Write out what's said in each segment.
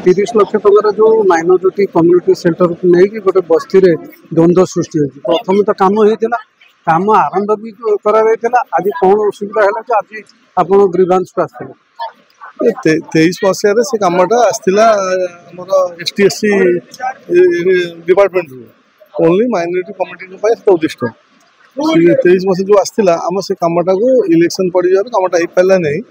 30 लाख टकर जो minority community centre को नहीं गोटे बस्ती रे द्वंद्व सृष्टि हो प्रथम तो काम होता काम आरंभ भी करा आज कौन असुविधा है कि आज आप ग्रीवांस को आसते 23 मसीह से कमटा आसला ST/SC department only minority community उद्दिष्ट 23 मसीह जो आसला आम से कमटा को इलेक्शन पड़ कमटा हो पारा नहीं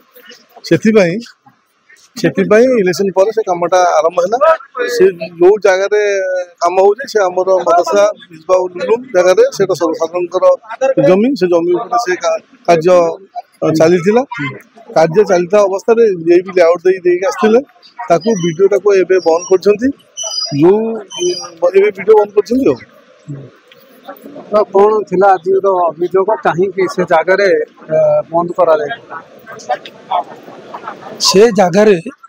से इलेक्शन पर से कमटा आरंभ है से जो जगह कम हो मदरसा जगह से सर्वसाधारण जमी से जमी से कार्य चली कार्य चलता अवस्था ये भी लेआउट आसते वीडियो टाक बंद कर वीडियो बंद कर कौन थी आज अभियोग कहीं से जगार बंद करा से जगार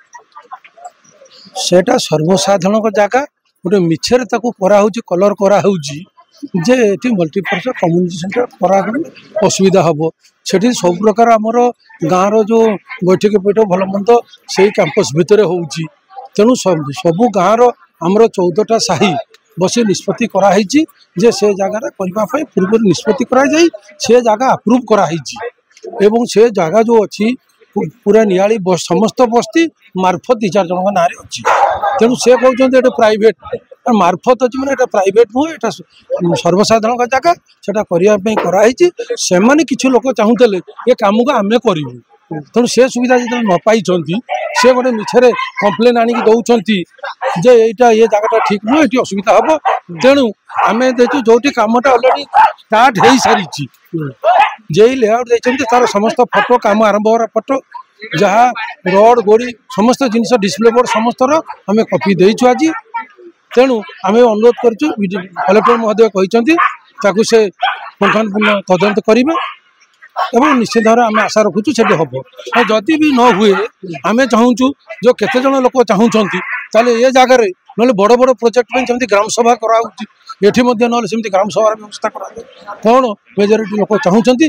सेटा सर्वसाधारण जगह गोटे मिछर कलर कराऊ जे ये मल्टीपर्पज कम्युनिटी सेंटर करा असुविधा हम से सब प्रकार आमर गाँव रो बैठक बैठक भल मंद से कैंपस भितर हो तेणु सबू गाँव आमर 14टा साही बसी निष्पत्ति कराई जे से जगह करने पूर्व निष्पत्ति कराई से जगह अप्रूव कराई एवं से जगह जो अच्छी पूरा नियाली समस्त बस्ती मार्फत 2-4 जन ना अच्छी तेणु से कहते प्राइवेट मार्फत अच्छी मैंने प्राइवेट नुहे यहाँ सर्वसाधारण जगह से करने से किसी लोग चाहूले ये कम को आम करूँ तेणु से सुविधा जो न पाई से गोटे मिछरे कम्प्लेन आणिक दौरान जे यहाँ ये जगह ठीक नुहे ये असुविधा हम तेणु आम देखु जो कमटा अलरेडी स्टार्ट हो सारी जे लेआउट देते तार समस्त फोटो कम आरंभ हो फोटो जहाँ रोड गोड़ी समस्त जिनस डिस्प्ले बोर्ड समस्त आम कॉपी देचु आज तेणु आम अनुरोध कलेक्टर महोदय कहते से पुंखानुपुंख तदंत करेंगे एवं निश्चित भाव आम आशा रखुचु से हम जदि भी न हुए आम चाहूँ जो केते जन लोक चाहूँगी ये जगार ना बड़ बड़ प्रोजेक्ट जमी ग्राम सभा कराऊँगी एठी ना ग्राम सभार व्यवस्था करा कौन मेजोरिटी लोक चाहूँगी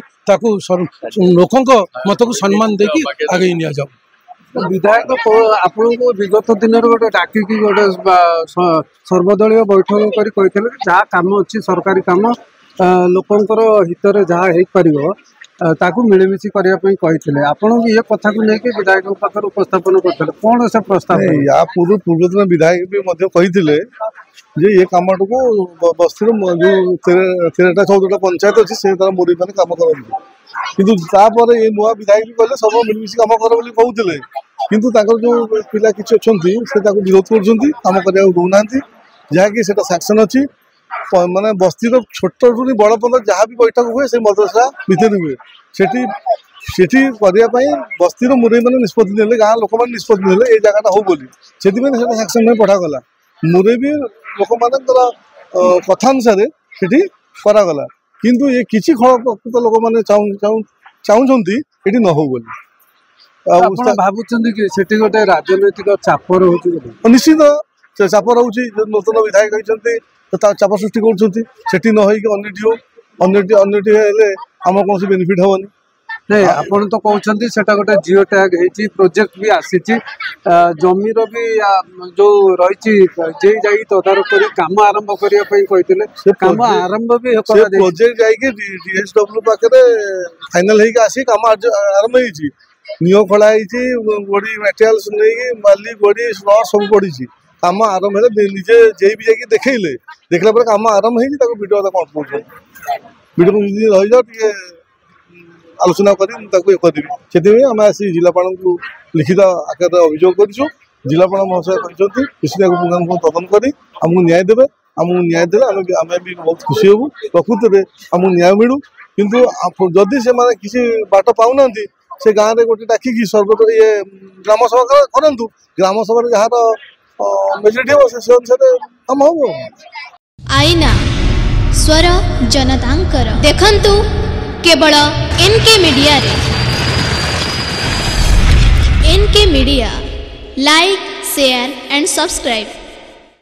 लोकों मत को सम्मान देकी आगे नि जाऊ विधायक आपन को विगत दिन गोटे डाकिकी गोटे सर्वदलीय बैठक कर जहाँ कम अच्छी सरकारी कम लोकंर हित जहाँ हो पार ताकू मिलमिशी करने आपन भी ये कथा को लेकिन विधायक पाखे उपस्थापन करते कौन से प्रस्ताव या पूर्वतन विधायक भी कहते ये कम को बस्ती जो 13-14टा पंचायत अच्छी से मुरी मैंने कम कर ये नुआ विधायक भी कहले सब मिलमिशी कम कर कहते किंतु जो पिला किसी अच्छा विरोध कम करने दौना जहाँकि सैक्शन अच्छी माने बस्ती छोट बड़ पर्यटन जहाँ भी बैठक हुए से मदरसा भितर हुए सेठी करने बस्ती मुरई मैंने निष्पत्ति ने गाँव लोक मैंने निष्पत्ति ने ये जगह हो बोली से सैक्शन में पठागला मुरई भी लोक मान कथानुसार करागला किंतु ये किसी खल प्रकृत लोक मैंने चाहूँगी ये न हो बोली भावुं कि गोटे राजनैतिक चाप रोचे निश्चित से चाप रोचे नूतन विधायक होती चाप सृष्टि कर अन्यटी आम कौन बेनिफिट हेनी नहीं आपन तो कहते से गोटे जियो टैग है प्रोजेक्ट भी आसी जमीर भी जो रही तदारख कर कम आरंभ करने कम आरंभ भी प्रोजेक्ट जाकि DSW पाखे फाइनाल आसी कम आरंभ हो नियो खोला गोड़ी मटेरियाल्स नहीं बाली गोड़ी स्लॉट सब पड़ी कम आरंभ है निजे जे भी जाकि देखले देखला कम आरंभ हो वीडियो कौन कौन वीडियो रही जाओ आलोचना करी आम आसी जिलापाल को लिखित आकार अभियोग करूँ जिलापाल महोदय कहते निश्चित तदन कर आमको न्याय देवे आमको न्याय देवे आम भी बहुत खुशी हूँ प्रकृत में आमको न्याय मिलू किंतु जदि से किसी बाट पाऊना से गाँव में गोटे डाकिकी सर्व ये ग्राम सभा करूँ ग्राम सभा जहाँ मेजोरिटी हम से अनुसार कम हम आईना स्वर जनतांकर देखंतु केवल एनके मीडिया रे NK media like share and subscribe.